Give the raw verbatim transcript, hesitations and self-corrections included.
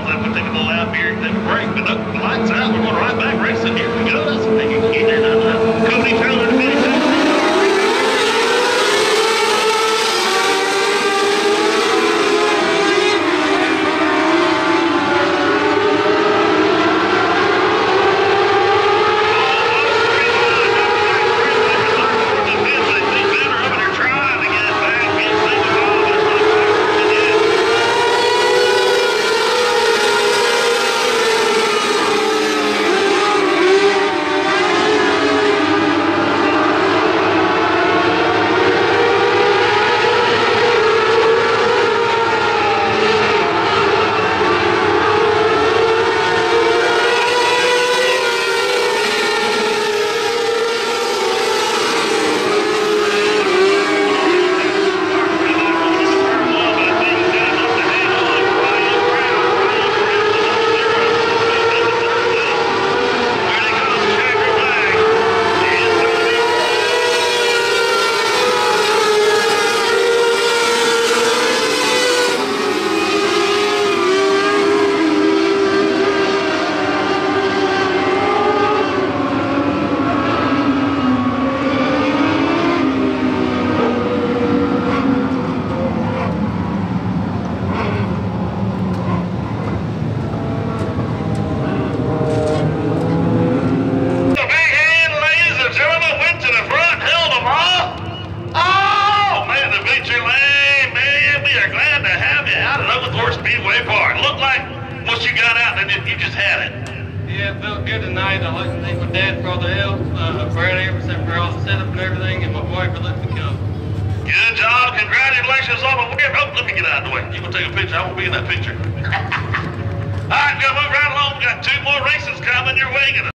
miles. Then we'll take a little out here and take a break. But the lights out. We're going right back racing. Here we go. That's a big key there. Cody Taylor to finish that. Speedway Park. Looked like what you got out and you just had it. Yeah, it felt good tonight. I like to thank my dad for all the help, uh, Brad Amerson for all the setup and everything, and my wife for letting me come. Good job. Congratulations on the win. Oh, let me get out of the way. You want to take a picture? I won't be in that picture. All right, we're going to move right along. We got two more races coming your way.